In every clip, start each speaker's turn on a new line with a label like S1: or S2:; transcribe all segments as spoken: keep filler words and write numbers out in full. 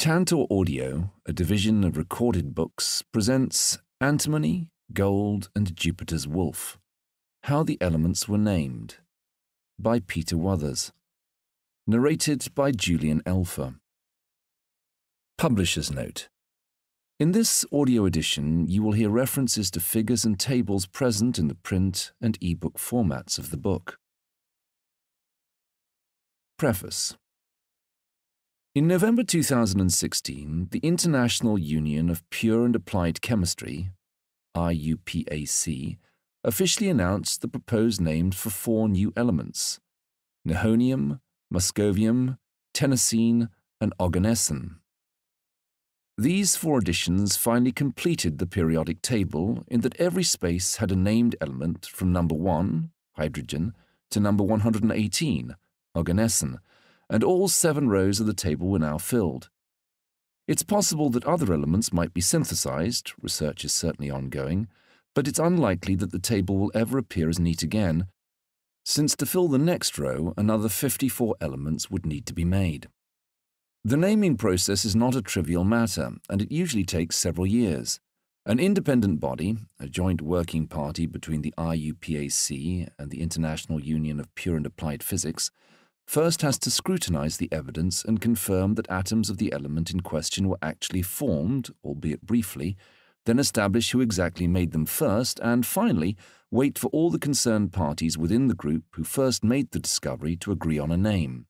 S1: Tantor Audio, a division of Recorded Books, presents Antimony, Gold, and Jupiter's Wolf, How the Elements Were Named, by Peter Wothers. Narrated by Julian Elfer. Publisher's Note. In this audio edition, you will hear references to figures and tables present in the print and ebook formats of the book. Preface. In November two thousand sixteen, the International Union of Pure and Applied Chemistry, I U P A C, officially announced the proposed names for four new elements: nihonium, moscovium, tennessine, and oganesson. These four additions finally completed the periodic table in that every space had a named element from number one, hydrogen, to number one hundred eighteen, oganesson, and all seven rows of the table were now filled. It's possible that other elements might be synthesized, research is certainly ongoing, but it's unlikely that the table will ever appear as neat again, since to fill the next row, another fifty-four elements would need to be made. The naming process is not a trivial matter, and it usually takes several years. An independent body, a joint working party between the I U P A C and the International Union of Pure and Applied Physics, first has to scrutinize the evidence and confirm that atoms of the element in question were actually formed, albeit briefly, then establish who exactly made them first, and finally wait for all the concerned parties within the group who first made the discovery to agree on a name.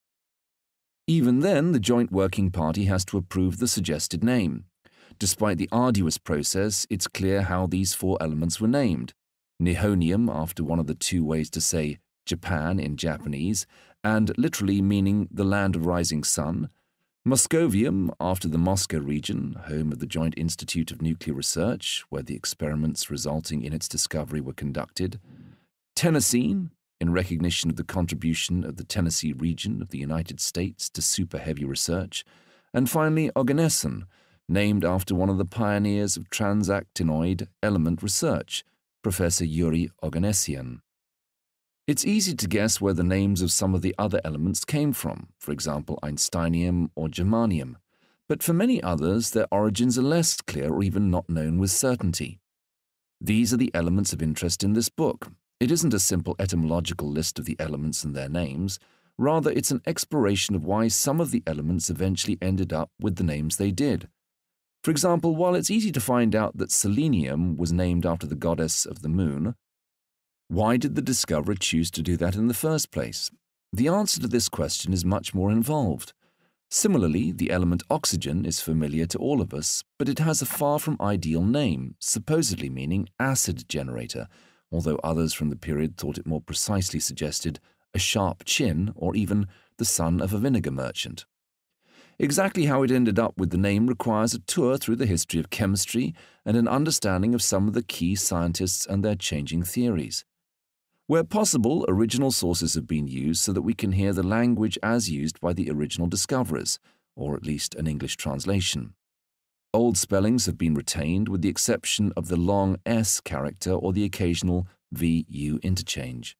S1: Even then, the joint working party has to approve the suggested name. Despite the arduous process, it's clear how these four elements were named: nihonium, after one of the two ways to say Japan in Japanese, and literally meaning the land of rising sun; moscovium, after the Moscow region, home of the Joint Institute of Nuclear Research, where the experiments resulting in its discovery were conducted; tennessine, in recognition of the contribution of the Tennessee region of the United States to super-heavy research; and finally oganesson, named after one of the pioneers of transactinoid element research, Professor Yuri Oganessian. It's easy to guess where the names of some of the other elements came from, for example einsteinium or germanium, but for many others their origins are less clear or even not known with certainty. These are the elements of interest in this book. It isn't a simple etymological list of the elements and their names, rather it's an exploration of why some of the elements eventually ended up with the names they did. For example, while it's easy to find out that selenium was named after the goddess of the moon, why did the discoverer choose to do that in the first place? The answer to this question is much more involved. Similarly, the element oxygen is familiar to all of us, but it has a far from ideal name, supposedly meaning acid generator, although others from the period thought it more precisely suggested a sharp chin or even the son of a vinegar merchant. Exactly how it ended up with the name requires a tour through the history of chemistry and an understanding of some of the key scientists and their changing theories. Where possible, original sources have been used so that we can hear the language as used by the original discoverers, or at least an English translation. Old spellings have been retained with the exception of the long S character or the occasional V U interchange.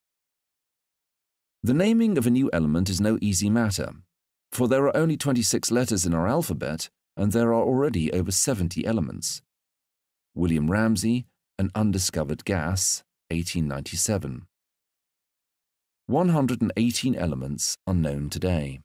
S1: The naming of a new element is no easy matter, for there are only twenty-six letters in our alphabet and there are already over seventy elements. William Ramsay, An Undiscovered Gas, eighteen ninety-seven. one hundred eighteen elements unknown today.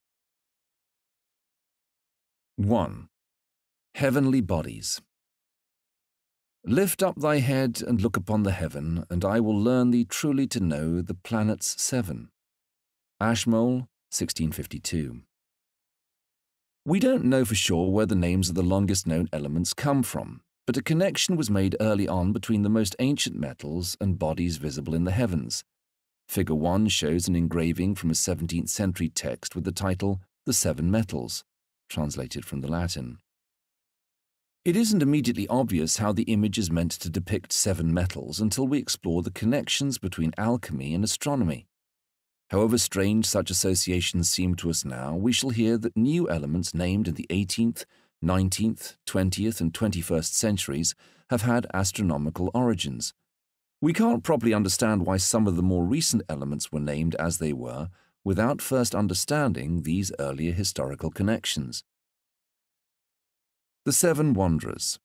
S1: one. Heavenly Bodies. Lift up thy head and look upon the heaven, and I will learn thee truly to know the planets seven. Ashmole, sixteen fifty-two. We don't know for sure where the names of the longest known elements come from, but a connection was made early on between the most ancient metals and bodies visible in the heavens. Figure one shows an engraving from a seventeenth century text with the title The Seven Metals, translated from the Latin. It isn't immediately obvious how the image is meant to depict seven metals until we explore the connections between alchemy and astronomy. However strange such associations seem to us now, we shall hear that new elements named in the eighteenth, nineteenth, twentieth, and twenty-first centuries have had astronomical origins. We can't properly understand why some of the more recent elements were named as they were without first understanding these earlier historical connections. The Seven Wanderers.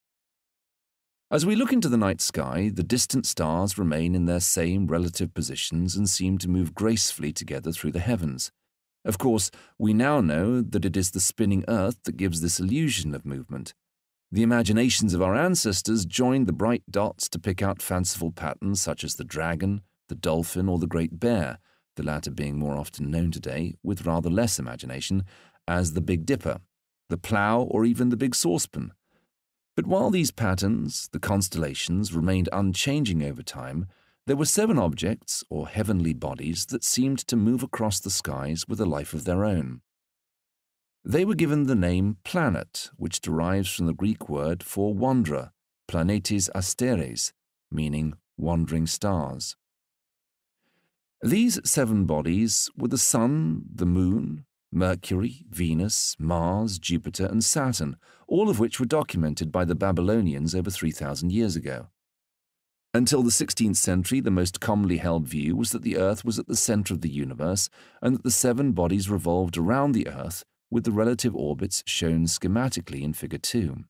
S1: As we look into the night sky, the distant stars remain in their same relative positions and seem to move gracefully together through the heavens. Of course, we now know that it is the spinning Earth that gives this illusion of movement. The imaginations of our ancestors joined the bright dots to pick out fanciful patterns such as the dragon, the dolphin, or the great bear, the latter being more often known today, with rather less imagination, as the Big Dipper, the plough, or even the big saucepan. But while these patterns, the constellations, remained unchanging over time, there were seven objects, or heavenly bodies, that seemed to move across the skies with a life of their own. They were given the name planet, which derives from the Greek word for wanderer, planetes asteres, meaning wandering stars. These seven bodies were the Sun, the Moon, Mercury, Venus, Mars, Jupiter, and Saturn, all of which were documented by the Babylonians over three thousand years ago. Until the sixteenth century, the most commonly held view was that the Earth was at the center of the universe and that the seven bodies revolved around the Earth, with the relative orbits shown schematically in Figure two.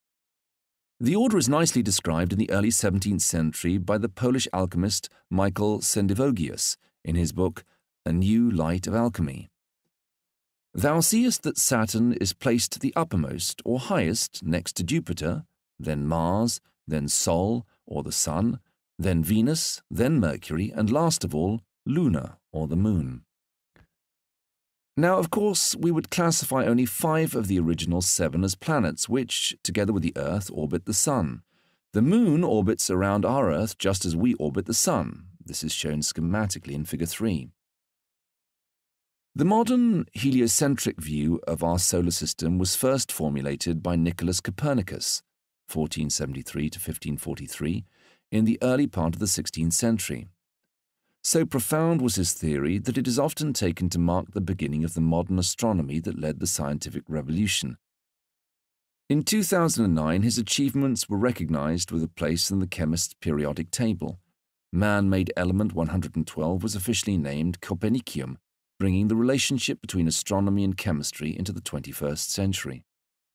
S1: The order is nicely described in the early seventeenth century by the Polish alchemist Michael Sendivogius in his book A New Light of Alchemy. Thou seest that Saturn is placed the uppermost or highest next to Jupiter, then Mars, then Sol or the Sun, then Venus, then Mercury, and last of all, Luna or the Moon. Now, of course, we would classify only five of the original seven as planets which, together with the Earth, orbit the Sun. The Moon orbits around our Earth just as we orbit the Sun. This is shown schematically in Figure three. The modern heliocentric view of our solar system was first formulated by Nicholas Copernicus, fourteen seventy-three to fifteen forty-three, in the early part of the sixteenth century. So profound was his theory that it is often taken to mark the beginning of the modern astronomy that led the scientific revolution. In two thousand nine, his achievements were recognized with a place in the chemist's periodic table. Man-made element one hundred twelve was officially named Copernicium, bringing the relationship between astronomy and chemistry into the twenty-first century.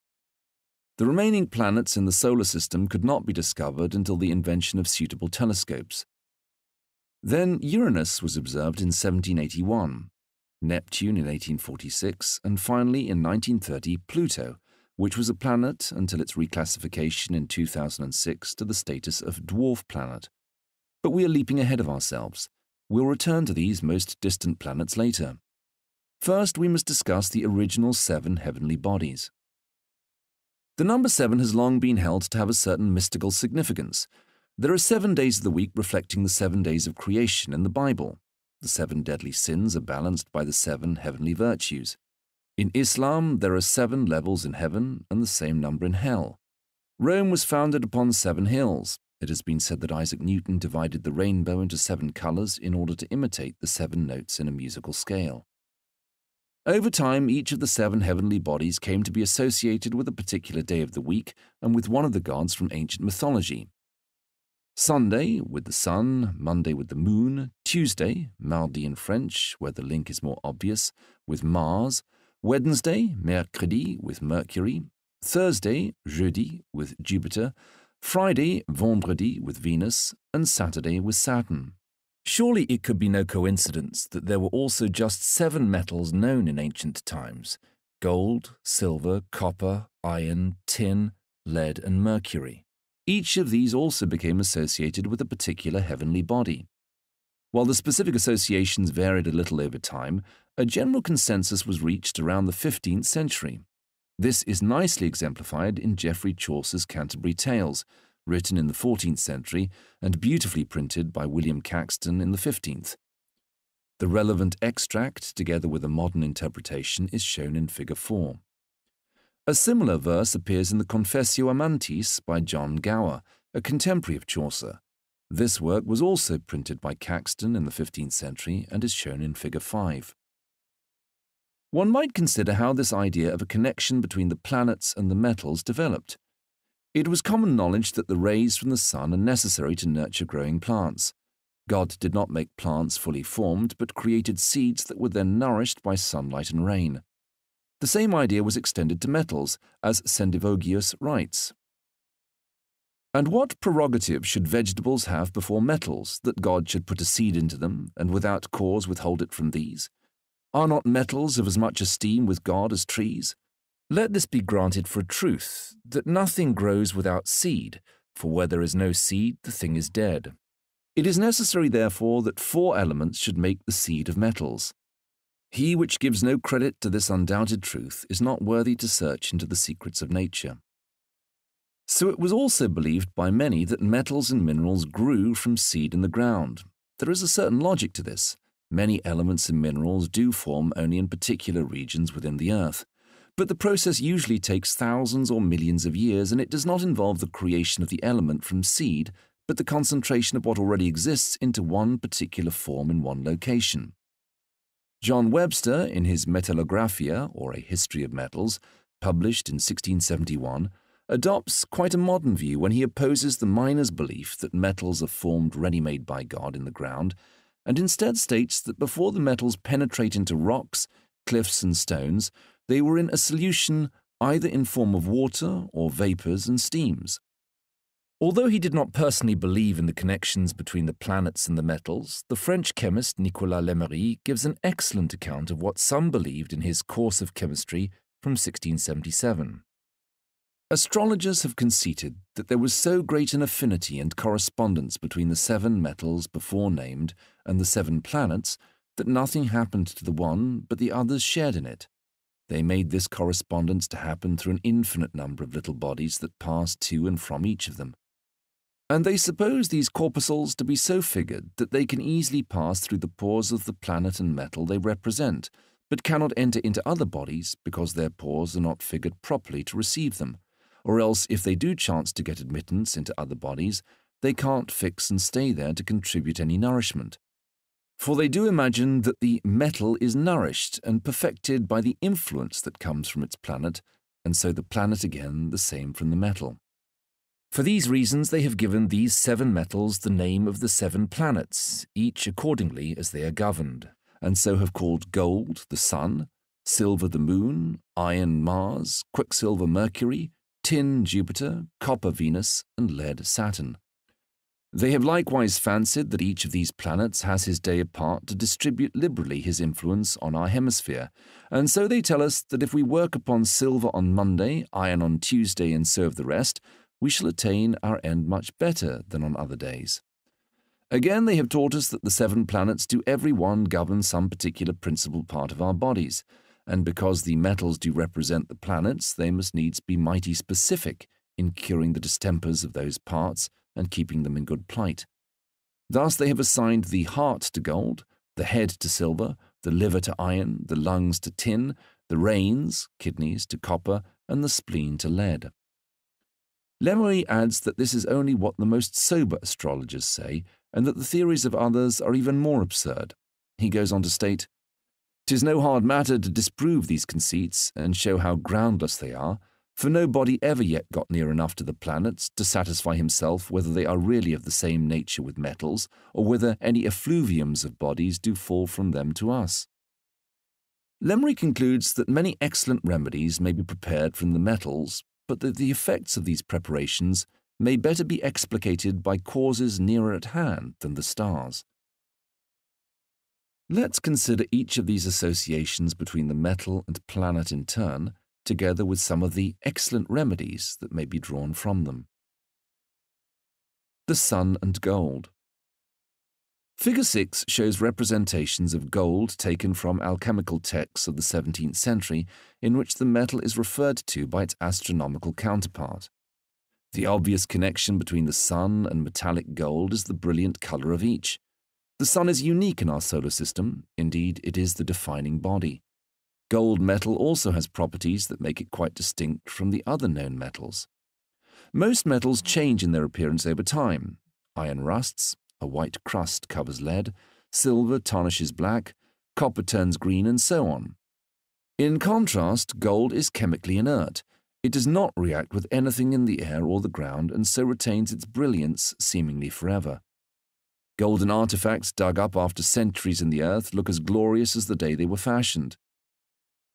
S1: The remaining planets in the solar system could not be discovered until the invention of suitable telescopes. Then Uranus was observed in seventeen eighty-one, Neptune in eighteen forty-six, and finally in nineteen thirty Pluto, which was a planet until its reclassification in two thousand six to the status of dwarf planet. But we are leaping ahead of ourselves. We'll return to these most distant planets later. First, we must discuss the original seven heavenly bodies. The number seven has long been held to have a certain mystical significance. There are seven days of the week reflecting the seven days of creation in the Bible. The seven deadly sins are balanced by the seven heavenly virtues. In Islam, there are seven levels in heaven and the same number in hell. Rome was founded upon seven hills. It has been said that Isaac Newton divided the rainbow into seven colors in order to imitate the seven notes in a musical scale. Over time, each of the seven heavenly bodies came to be associated with a particular day of the week and with one of the gods from ancient mythology. Sunday with the sun, Monday with the moon, Tuesday, mardi in French, where the link is more obvious, with Mars, Wednesday, mercredi, with Mercury, Thursday, jeudi, with Jupiter, Friday, vendredi, with Venus, and Saturday with Saturn. Surely it could be no coincidence that there were also just seven metals known in ancient times: gold, silver, copper, iron, tin, lead, and mercury. Each of these also became associated with a particular heavenly body. While the specific associations varied a little over time, a general consensus was reached around the fifteenth century. This is nicely exemplified in Geoffrey Chaucer's Canterbury Tales, written in the fourteenth century and beautifully printed by William Caxton in the fifteenth. The relevant extract, together with a modern interpretation, is shown in Figure four. A similar verse appears in the Confessio Amantis by John Gower, a contemporary of Chaucer. This work was also printed by Caxton in the fifteenth century and is shown in Figure five. One might consider how this idea of a connection between the planets and the metals developed. It was common knowledge that the rays from the sun are necessary to nurture growing plants. God did not make plants fully formed, but created seeds that were then nourished by sunlight and rain. The same idea was extended to metals, as Sendivogius writes. And what prerogative should vegetables have before metals, that God should put a seed into them, and without cause withhold it from these? Are not metals of as much esteem with God as trees? Let this be granted for a truth, that nothing grows without seed, for where there is no seed, the thing is dead. It is necessary, therefore, that four elements should make the seed of metals. He which gives no credit to this undoubted truth is not worthy to search into the secrets of nature. So it was also believed by many that metals and minerals grew from seed in the ground. There is a certain logic to this. Many elements and minerals do form only in particular regions within the earth. But the process usually takes thousands or millions of years, and it does not involve the creation of the element from seed, but the concentration of what already exists into one particular form in one location. John Webster, in his Metallographia, or a History of Metals, published in sixteen seventy-one, adopts quite a modern view when he opposes the miner's belief that metals are formed ready-made by God in the ground, and instead states that before the metals penetrate into rocks, cliffs, and stones, they were in a solution either in form of water or vapors and steams. Although he did not personally believe in the connections between the planets and the metals, the French chemist Nicolas Lemery gives an excellent account of what some believed in his Course of Chemistry from sixteen seventy-seven. Astrologers have conceded that there was so great an affinity and correspondence between the seven metals before named and the seven planets that nothing happened to the one but the others shared in it. They made this correspondence to happen through an infinite number of little bodies that passed to and from each of them. And they suppose these corpuscles to be so figured that they can easily pass through the pores of the planet and metal they represent, but cannot enter into other bodies because their pores are not figured properly to receive them, or else if they do chance to get admittance into other bodies, they can't fix and stay there to contribute any nourishment. For they do imagine that the metal is nourished and perfected by the influence that comes from its planet, and so the planet again the same from the metal. For these reasons they have given these seven metals the name of the seven planets, each accordingly as they are governed, and so have called gold the sun, silver the moon, iron Mars, quicksilver Mercury, tin Jupiter, copper Venus, and lead Saturn. They have likewise fancied that each of these planets has his day apart to distribute liberally his influence on our hemisphere, and so they tell us that if we work upon silver on Monday, iron on Tuesday, and serve the rest, we shall attain our end much better than on other days. Again, they have taught us that the seven planets do every one govern some particular principal part of our bodies, and because the metals do represent the planets, they must needs be mighty specific in curing the distempers of those parts and keeping them in good plight. Thus they have assigned the heart to gold, the head to silver, the liver to iron, the lungs to tin, the reins, kidneys, to copper, and the spleen to lead. Lemery adds that this is only what the most sober astrologers say, and that the theories of others are even more absurd. He goes on to state, "'Tis no hard matter to disprove these conceits and show how groundless they are, for nobody ever yet got near enough to the planets to satisfy himself whether they are really of the same nature with metals, or whether any effluviums of bodies do fall from them to us." Lemery concludes that many excellent remedies may be prepared from the metals, but that the effects of these preparations may better be explicated by causes nearer at hand than the stars. Let's consider each of these associations between the metal and planet in turn, together with some of the excellent remedies that may be drawn from them. The sun and gold. Figure six shows representations of gold taken from alchemical texts of the seventeenth century, in which the metal is referred to by its astronomical counterpart. The obvious connection between the sun and metallic gold is the brilliant color of each. The sun is unique in our solar system, indeed it is the defining body. Gold metal also has properties that make it quite distinct from the other known metals. Most metals change in their appearance over time. Iron rusts, a white crust covers lead, silver tarnishes black, copper turns green, and so on. In contrast, gold is chemically inert. It does not react with anything in the air or the ground, and so retains its brilliance seemingly forever. Golden artifacts dug up after centuries in the earth look as glorious as the day they were fashioned.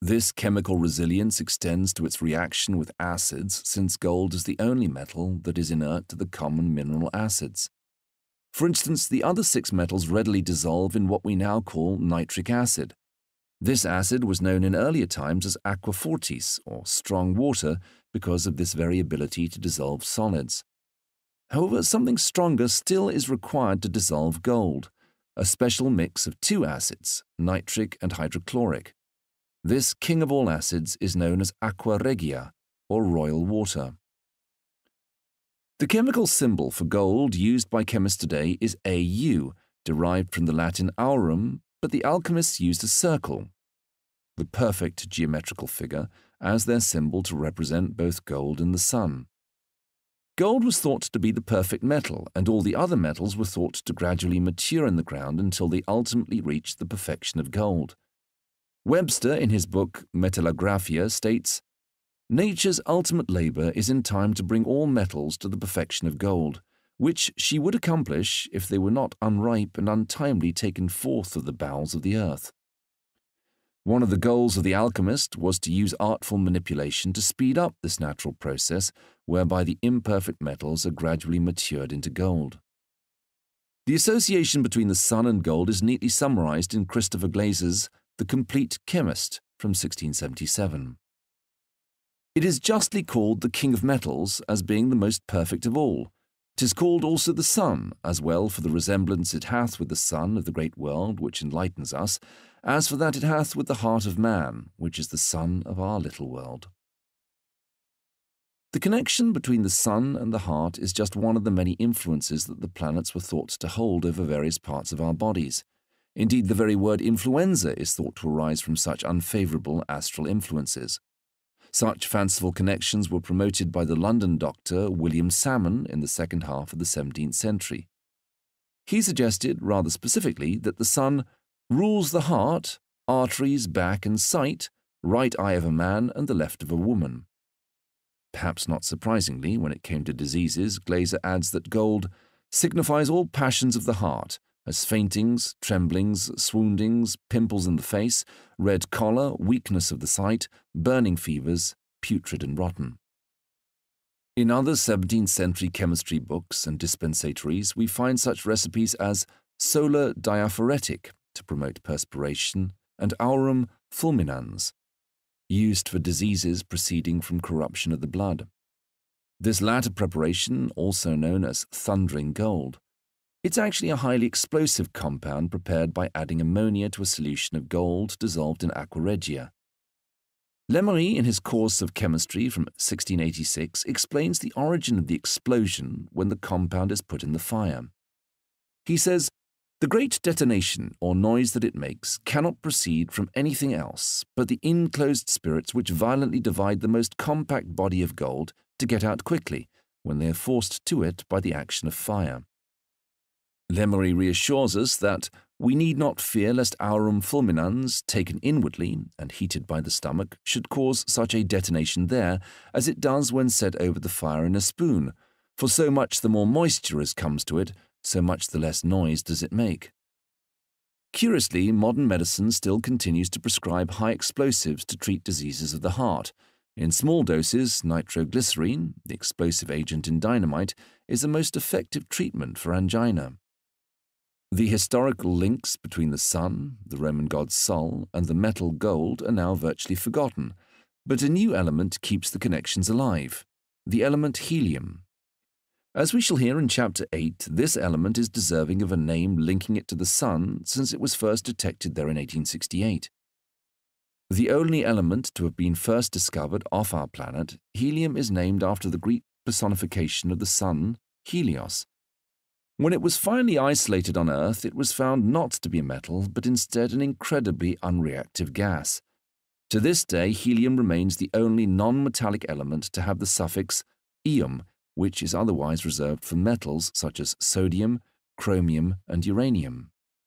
S1: This chemical resilience extends to its reaction with acids, since gold is the only metal that is inert to the common mineral acids. For instance, the other six metals readily dissolve in what we now call nitric acid. This acid was known in earlier times as aqua fortis, or strong water, because of this very ability to dissolve solids. However, something stronger still is required to dissolve gold, a special mix of two acids, nitric and hydrochloric. This king of all acids is known as aqua regia, or royal water. The chemical symbol for gold used by chemists today is A U, derived from the Latin aurum, but the alchemists used a circle, the perfect geometrical figure, as their symbol to represent both gold and the sun. Gold was thought to be the perfect metal, and all the other metals were thought to gradually mature in the ground until they ultimately reached the perfection of gold. Webster, in his book Metallographia, states, "Nature's ultimate labor is in time to bring all metals to the perfection of gold, which she would accomplish if they were not unripe and untimely taken forth of the bowels of the earth." One of the goals of the alchemist was to use artful manipulation to speed up this natural process whereby the imperfect metals are gradually matured into gold. The association between the sun and gold is neatly summarized in Christopher Glazer's The Complete Chemist from sixteen seventy-seven. It is justly called the king of metals, as being the most perfect of all. 'Tis called also the sun, as well for the resemblance it hath with the sun of the great world which enlightens us, as for that it hath with the heart of man, which is the sun of our little world. The connection between the sun and the heart is just one of the many influences that the planets were thought to hold over various parts of our bodies. Indeed, the very word influenza is thought to arise from such unfavorable astral influences. Such fanciful connections were promoted by the London doctor William Salmon in the second half of the seventeenth century. He suggested, rather specifically, that the sun rules the heart, arteries, back, and sight, right eye of a man and the left of a woman. Perhaps not surprisingly, when it came to diseases, Glaser adds that gold signifies all passions of the heart, as faintings, tremblings, swoonings, pimples in the face, red choler, weakness of the sight, burning fevers, putrid and rotten. In other seventeenth century chemistry books and dispensatories, we find such recipes as solar diaphoretic, to promote perspiration, and aurum fulminans, used for diseases proceeding from corruption of the blood. This latter preparation, also known as thundering gold, it's actually a highly explosive compound prepared by adding ammonia to a solution of gold dissolved in aqua regia. Lemery, in his course of chemistry from sixteen eighty-six, explains the origin of the explosion when the compound is put in the fire. He says, "The great detonation or noise that it makes cannot proceed from anything else but the enclosed spirits which violently divide the most compact body of gold to get out quickly when they are forced to it by the action of fire." Lemery reassures us that we need not fear lest aurum fulminans, taken inwardly and heated by the stomach, should cause such a detonation there as it does when set over the fire in a spoon, for so much the more moisture as comes to it, so much the less noise does it make. Curiously, modern medicine still continues to prescribe high explosives to treat diseases of the heart. In small doses, nitroglycerine, the explosive agent in dynamite, is the most effective treatment for angina. The historical links between the sun, the Roman god Sol, and the metal gold are now virtually forgotten, but a new element keeps the connections alive, the element helium. As we shall hear in Chapter eight, this element is deserving of a name linking it to the sun since it was first detected there in eighteen sixty-eight. The only element to have been first discovered off our planet, helium is named after the Greek personification of the sun, Helios. When it was finally isolated on Earth, it was found not to be a metal, but instead an incredibly unreactive gas. To this day, helium remains the only non-metallic element to have the suffix ium, which is otherwise reserved for metals such as sodium, chromium, and uranium.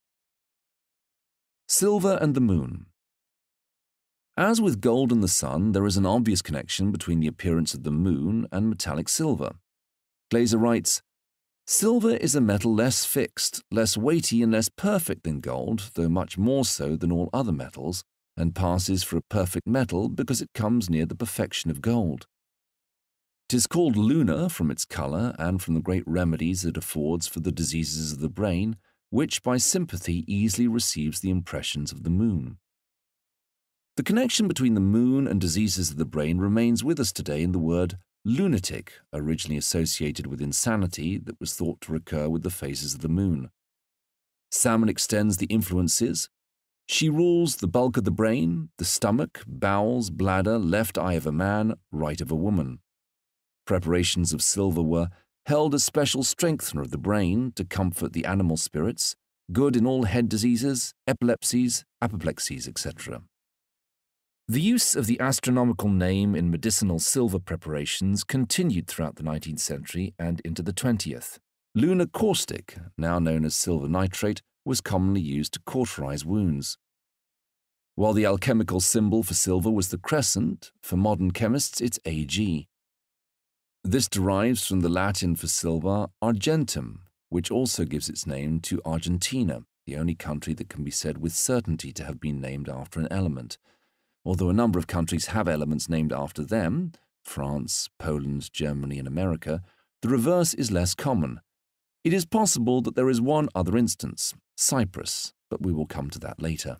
S1: Silver and the moon. As with gold and the sun, there is an obvious connection between the appearance of the moon and metallic silver. Glaser writes, "Silver is a metal less fixed, less weighty, and less perfect than gold, though much more so than all other metals, and passes for a perfect metal because it comes near the perfection of gold. 'Tis called lunar from its colour and from the great remedies it affords for the diseases of the brain, which by sympathy easily receives the impressions of the moon. The connection between the moon and diseases of the brain remains with us today in the word lunatic, originally associated with insanity that was thought to recur with the phases of the moon. Salmon extends the influences. She rules the bulk of the brain, the stomach, bowels, bladder, left eye of a man, right of a woman. Preparations of silver were held as special strengthener of the brain to comfort the animal spirits, good in all head diseases, epilepsies, apoplexies, et cetera. The use of the astronomical name in medicinal silver preparations continued throughout the nineteenth century and into the twentieth. Lunar caustic, now known as silver nitrate, was commonly used to cauterize wounds. While the alchemical symbol for silver was the crescent, for modern chemists it's A G. This derives from the Latin for silver, argentum, which also gives its name to Argentina, the only country that can be said with certainty to have been named after an element. Although a number of countries have elements named after them, France, Poland, Germany, and America, the reverse is less common. It is possible that there is one other instance, Cyprus, but we will come to that later.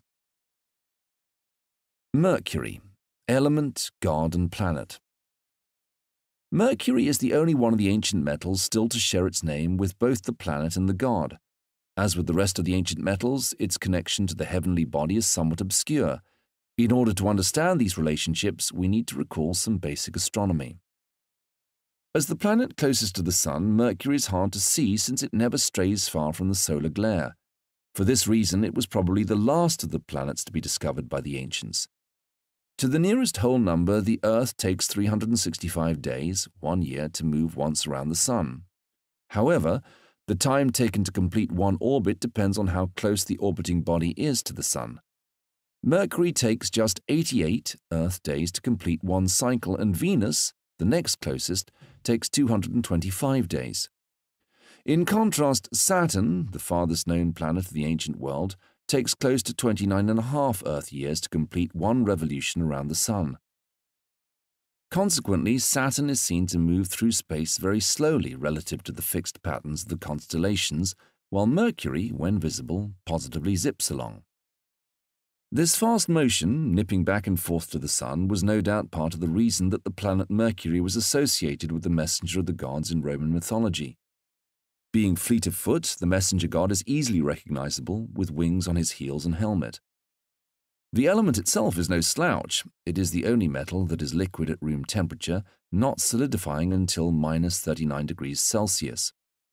S1: Mercury, element, god, and planet. Mercury is the only one of the ancient metals still to share its name with both the planet and the god. As with the rest of the ancient metals, its connection to the heavenly body is somewhat obscure. In order to understand these relationships, we need to recall some basic astronomy. As the planet closest to the Sun, Mercury is hard to see since it never strays far from the solar glare. For this reason, it was probably the last of the planets to be discovered by the ancients. To the nearest whole number, the Earth takes three hundred sixty-five days, one year, to move once around the Sun. However, the time taken to complete one orbit depends on how close the orbiting body is to the Sun. Mercury takes just eighty-eight Earth days to complete one cycle, and Venus, the next closest, takes two hundred twenty-five days. In contrast, Saturn, the farthest known planet of the ancient world, takes close to twenty-nine and a half Earth years to complete one revolution around the Sun. Consequently, Saturn is seen to move through space very slowly relative to the fixed patterns of the constellations, while Mercury, when visible, positively zips along. This fast motion, nipping back and forth to the Sun, was no doubt part of the reason that the planet Mercury was associated with the messenger of the gods in Roman mythology. Being fleet of foot, the messenger god is easily recognizable, with wings on his heels and helmet. The element itself is no slouch. It is the only metal that is liquid at room temperature, not solidifying until minus thirty-nine degrees Celsius.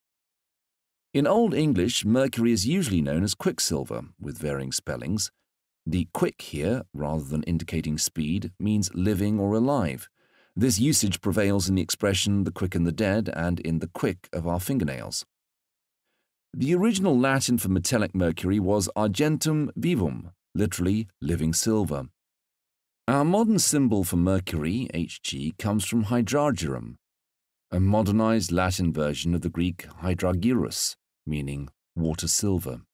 S1: In Old English, Mercury is usually known as quicksilver, with varying spellings. The quick here, rather than indicating speed, means living or alive. This usage prevails in the expression the quick and the dead and in the quick of our fingernails. The original Latin for metallic mercury was argentum vivum, literally living silver. Our modern symbol for mercury, Hg, comes from hydrargyrum, a modernized Latin version of the Greek hydrargyrus, meaning water silver.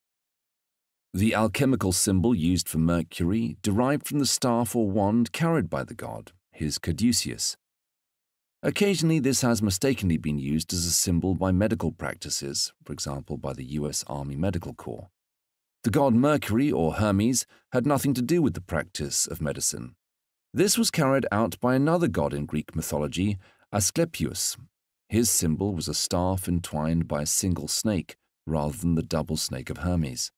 S1: The alchemical symbol used for Mercury derived from the staff or wand carried by the god, his caduceus. Occasionally this has mistakenly been used as a symbol by medical practices, for example by the U S Army Medical Corps. The god Mercury, or Hermes, had nothing to do with the practice of medicine. This was carried out by another god in Greek mythology, Asclepius. His symbol was a staff entwined by a single snake, rather than the double snake of Hermes.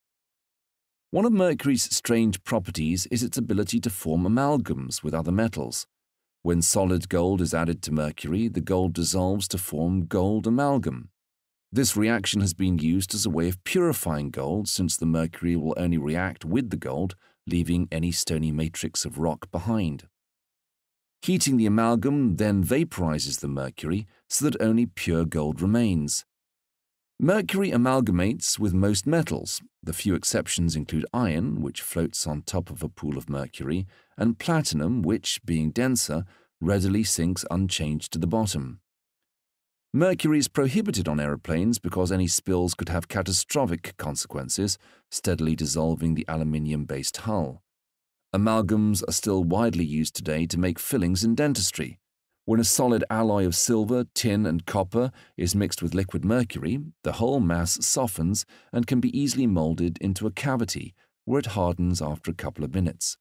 S1: One of Mercury's strange properties is its ability to form amalgams with other metals. When solid gold is added to Mercury, the gold dissolves to form gold amalgam. This reaction has been used as a way of purifying gold, since the mercury will only react with the gold, leaving any stony matrix of rock behind. Heating the amalgam then vaporizes the mercury so that only pure gold remains. Mercury amalgamates with most metals. The few exceptions include iron, which floats on top of a pool of mercury, and platinum, which, being denser, readily sinks unchanged to the bottom. Mercury is prohibited on aeroplanes because any spills could have catastrophic consequences, steadily dissolving the aluminium-based hull. Amalgams are still widely used today to make fillings in dentistry. When a solid alloy of silver, tin, and copper is mixed with liquid mercury, the whole mass softens and can be easily molded into a cavity, where it hardens after a couple of minutes.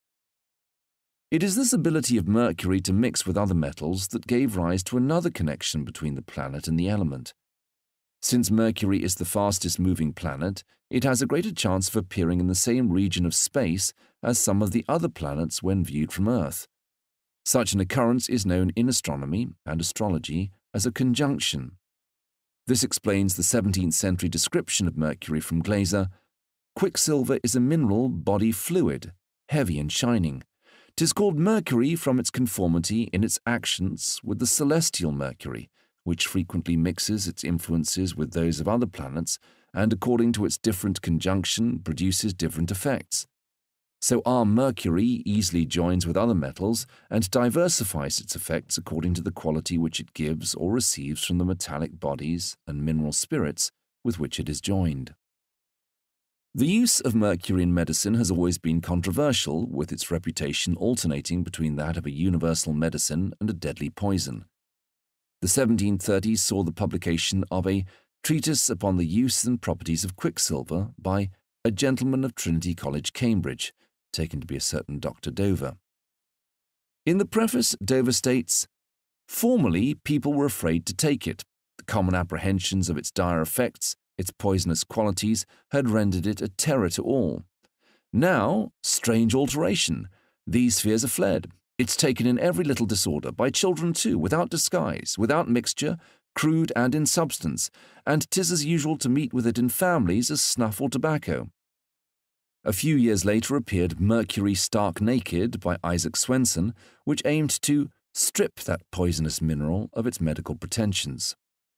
S1: It is this ability of mercury to mix with other metals that gave rise to another connection between the planet and the element. Since Mercury is the fastest moving planet, it has a greater chance of appearing in the same region of space as some of the other planets when viewed from Earth. Such an occurrence is known in astronomy and astrology as a conjunction. This explains the seventeenth century description of Mercury from Glaser. Quicksilver is a mineral body fluid, heavy and shining. 'Tis called Mercury from its conformity in its actions with the celestial Mercury, which frequently mixes its influences with those of other planets, and according to its different conjunction produces different effects. So our Mercury easily joins with other metals and diversifies its effects according to the quality which it gives or receives from the metallic bodies and mineral spirits with which it is joined. The use of mercury in medicine has always been controversial, with its reputation alternating between that of a universal medicine and a deadly poison. The seventeen thirties saw the publication of a treatise upon the use and properties of quicksilver by a gentleman of Trinity College, Cambridge, taken to be a certain Doctor Dover. In the preface, Dover states, "Formerly, people were afraid to take it. The common apprehensions of its dire effects, its poisonous qualities, had rendered it a terror to all. Now, strange alteration, these fears are fled. It's taken in every little disorder, by children too, without disguise, without mixture, crude and in substance, and 'tis as usual to meet with it in families as snuff or tobacco." A few years later appeared Mercury Stark Naked by Isaac Swenson, which aimed to strip that poisonous mineral of its medical pretensions.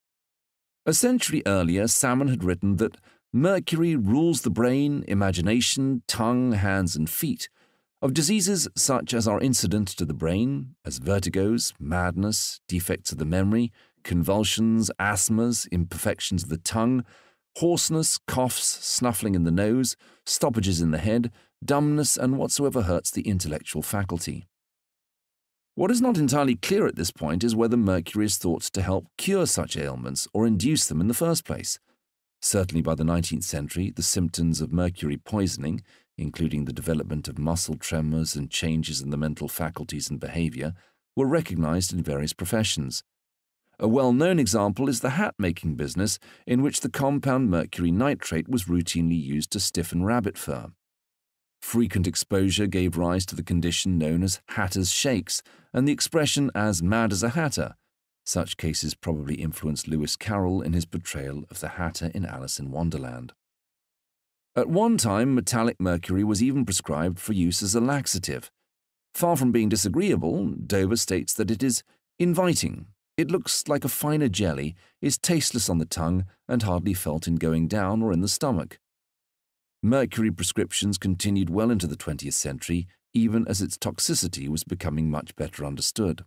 S1: A century earlier, Salmon had written that Mercury rules the brain, imagination, tongue, hands, and feet. Of diseases such as are incident to the brain, as vertigos, madness, defects of the memory, convulsions, asthmas, imperfections of the tongue, hoarseness, coughs, snuffling in the nose, stoppages in the head, dumbness, and whatsoever hurts the intellectual faculty. What is not entirely clear at this point is whether mercury is thought to help cure such ailments or induce them in the first place. Certainly by the nineteenth century, the symptoms of mercury poisoning, including the development of muscle tremors and changes in the mental faculties and behavior, were recognized in various professions. A well-known example is the hat-making business, in which the compound mercury nitrate was routinely used to stiffen rabbit fur. Frequent exposure gave rise to the condition known as hatter's shakes, and the expression as mad as a hatter. Such cases probably influenced Lewis Carroll in his portrayal of the Hatter in Alice in Wonderland. At one time, metallic mercury was even prescribed for use as a laxative. Far from being disagreeable, Dover states that it is inviting. It looks like a finer jelly, is tasteless on the tongue, and hardly felt in going down or in the stomach. Mercury prescriptions continued well into the twentieth century, even as its toxicity was becoming much better understood.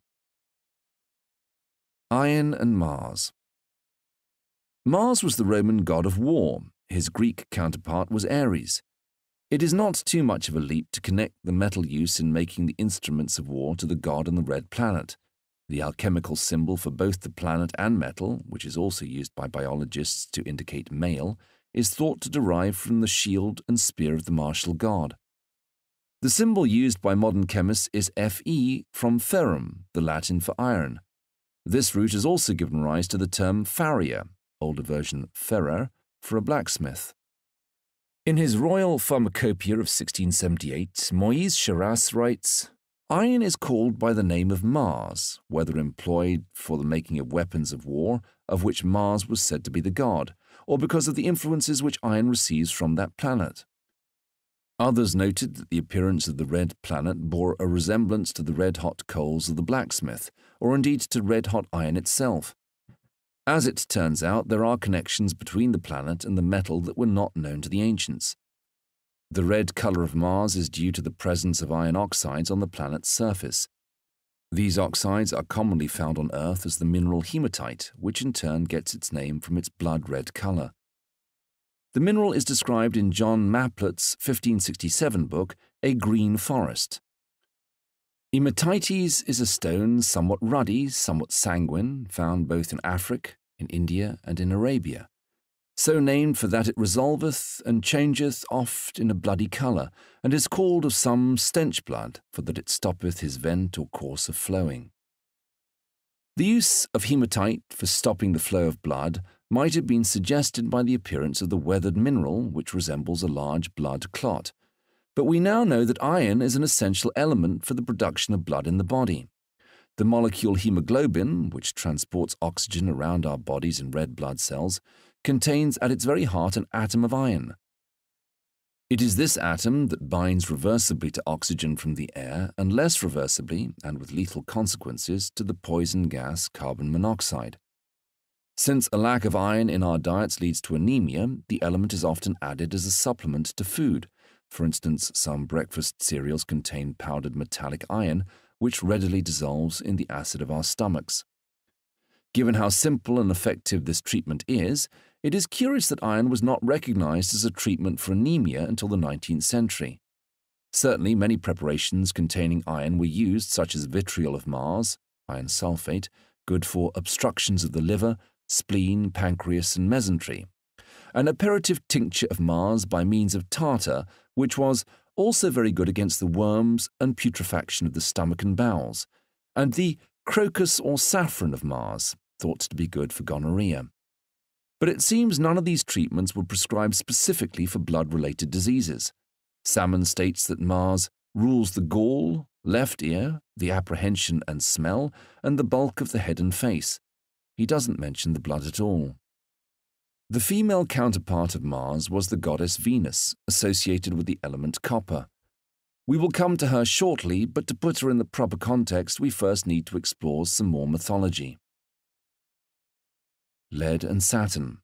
S1: Iron and Mars. Mars was the Roman god of war. His Greek counterpart was Ares. It is not too much of a leap to connect the metal use in making the instruments of war to the god and the red planet. The alchemical symbol for both the planet and metal, which is also used by biologists to indicate male, is thought to derive from the shield and spear of the martial god. The symbol used by modern chemists is Fe from ferrum, the Latin for iron. This root has also given rise to the term farrier, older version ferrer, for a blacksmith. In his Royal Pharmacopoeia of sixteen seventy-eight, Moïse Charras writes, "Iron is called by the name of Mars, whether employed for the making of weapons of war, of which Mars was said to be the god, or because of the influences which iron receives from that planet." Others noted that the appearance of the red planet bore a resemblance to the red-hot coals of the blacksmith, or indeed to red-hot iron itself. As it turns out, there are connections between the planet and the metal that were not known to the ancients. The red color of Mars is due to the presence of iron oxides on the planet's surface. These oxides are commonly found on Earth as the mineral hematite, which in turn gets its name from its blood-red color. The mineral is described in John Maplett's fifteen sixty-seven book, A Green Forest. Hematites is a stone somewhat ruddy, somewhat sanguine, found both in Africa, in India, and in Arabia. So named for that it resolveth and changeth oft in a bloody colour, and is called of some stench blood, for that it stoppeth his vent or course of flowing. The use of hematite for stopping the flow of blood might have been suggested by the appearance of the weathered mineral, which resembles a large blood clot. But we now know that iron is an essential element for the production of blood in the body. The molecule hemoglobin, which transports oxygen around our bodies in red blood cells, contains at its very heart an atom of iron. It is this atom that binds reversibly to oxygen from the air and less reversibly, and with lethal consequences, to the poison gas carbon monoxide. Since a lack of iron in our diets leads to anemia, the element is often added as a supplement to food. For instance, some breakfast cereals contain powdered metallic iron, which readily dissolves in the acid of our stomachs. Given how simple and effective this treatment is, it is curious that iron was not recognized as a treatment for anemia until the nineteenth century. Certainly, many preparations containing iron were used, such as vitriol of Mars, iron sulfate, good for obstructions of the liver, spleen, pancreas, and mesentery, an apparative tincture of Mars by means of tartar, which was also very good against the worms and putrefaction of the stomach and bowels, and the crocus or saffron of Mars, thought to be good for gonorrhea. But it seems none of these treatments were prescribed specifically for blood-related diseases. Salmon states that Mars rules the gall, left ear, the apprehension and smell, and the bulk of the head and face. He doesn't mention the blood at all. The female counterpart of Mars was the goddess Venus, associated with the element copper. We will come to her shortly, but to put her in the proper context, we first need to explore some more mythology. Lead and Saturn.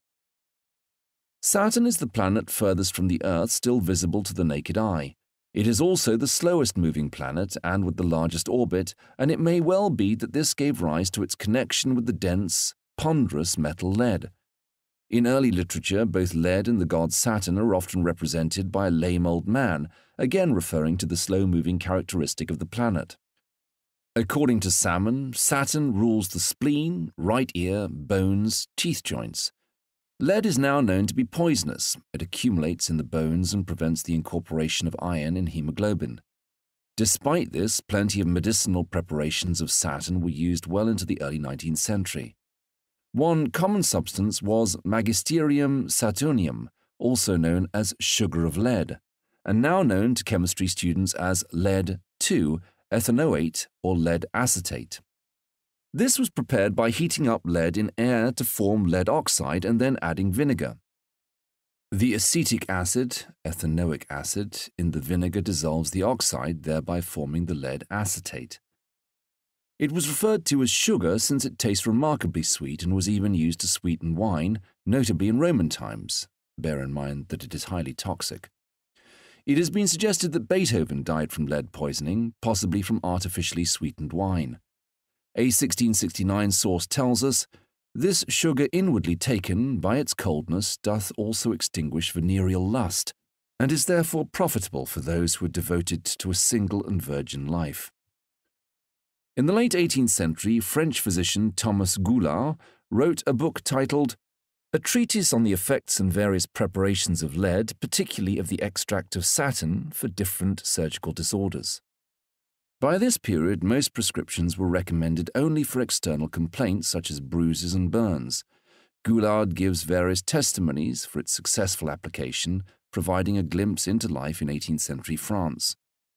S1: Saturn is the planet furthest from the Earth still visible to the naked eye. It is also the slowest moving planet and with the largest orbit, and it may well be that this gave rise to its connection with the dense, ponderous metal lead. In early literature, both lead and the god Saturn are often represented by a lame old man, again referring to the slow-moving characteristic of the planet. According to Salmon, Saturn rules the spleen, right ear, bones, teeth joints. Lead is now known to be poisonous. It accumulates in the bones and prevents the incorporation of iron in hemoglobin. Despite this, plenty of medicinal preparations of Saturn were used well into the early nineteenth century. One common substance was Magisterium Saturnium, also known as sugar of lead, and now known to chemistry students as lead two ethanoate or lead acetate. This was prepared by heating up lead in air to form lead oxide and then adding vinegar. The acetic acid, ethanoic acid, in the vinegar dissolves the oxide, thereby forming the lead acetate. It was referred to as sugar since it tastes remarkably sweet and was even used to sweeten wine, notably in Roman times. Bear in mind that it is highly toxic. It has been suggested that Beethoven died from lead poisoning, possibly from artificially sweetened wine. A sixteen sixty-nine source tells us, "This sugar inwardly taken, by its coldness, doth also extinguish venereal lust, and is therefore profitable for those who are devoted to a single and virgin life." In the late eighteenth century, French physician Thomas Goulart wrote a book titled A Treatise on the Effects and Various Preparations of Lead, particularly of the extract of satin, for different surgical disorders. By this period, most prescriptions were recommended only for external complaints such as bruises and burns. Goulart gives various testimonies for its successful application, providing a glimpse into life in eighteenth century France.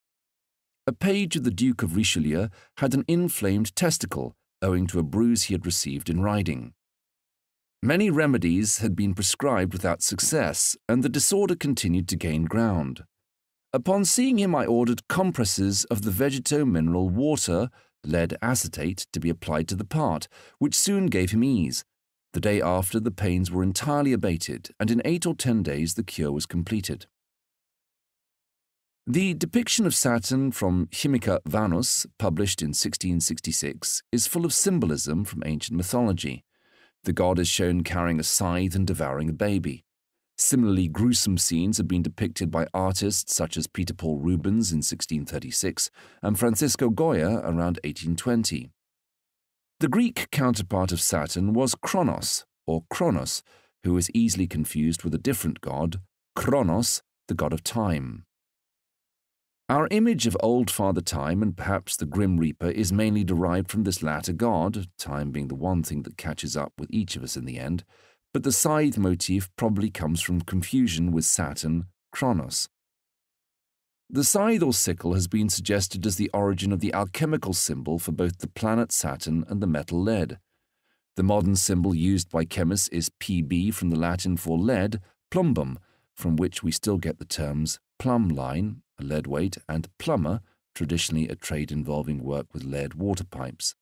S1: A page of the Duke of Richelieu had an inflamed testicle owing to a bruise he had received in riding. Many remedies had been prescribed without success, and the disorder continued to gain ground. Upon seeing him, I ordered compresses of the vegeto-mineral water, lead acetate, to be applied to the part, which soon gave him ease. The day after, the pains were entirely abated, and in eight or ten days the cure was completed. The depiction of Saturn from Chimica Vanus, published in sixteen sixty-six, is full of symbolism from ancient mythology. The god is shown carrying a scythe and devouring a baby. Similarly gruesome scenes have been depicted by artists such as Peter Paul Rubens in sixteen thirty-six and Francisco Goya around eighteen twenty. The Greek counterpart of Saturn was Kronos, or Kronos, who is easily confused with a different god, Kronos, the god of time. Our image of Old Father Time and perhaps the Grim Reaper is mainly derived from this latter god, time being the one thing that catches up with each of us in the end, but the scythe motif probably comes from confusion with Saturn, Kronos. The scythe or sickle has been suggested as the origin of the alchemical symbol for both the planet Saturn and the metal lead. The modern symbol used by chemists is P B from the Latin for lead, plumbum, from which we still get the terms plumb line, a lead weight, and plumber, traditionally a trade involving work with lead water pipes.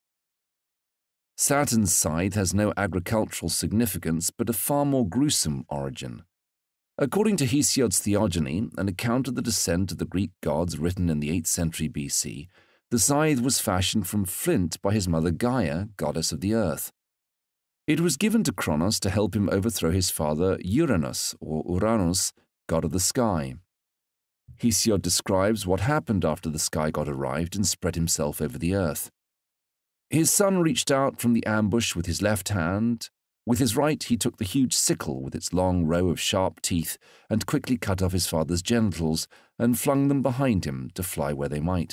S1: Saturn's scythe has no agricultural significance but a far more gruesome origin. According to Hesiod's Theogony, an account of the descent of the Greek gods written in the eighth century B C, the scythe was fashioned from flint by his mother Gaia, goddess of the earth. It was given to Kronos to help him overthrow his father Uranus, or Uranus, god of the sky. Hesiod describes what happened after the sky god arrived and spread himself over the earth. His son reached out from the ambush with his left hand. With his right he took the huge sickle with its long row of sharp teeth and quickly cut off his father's genitals and flung them behind him to fly where they might.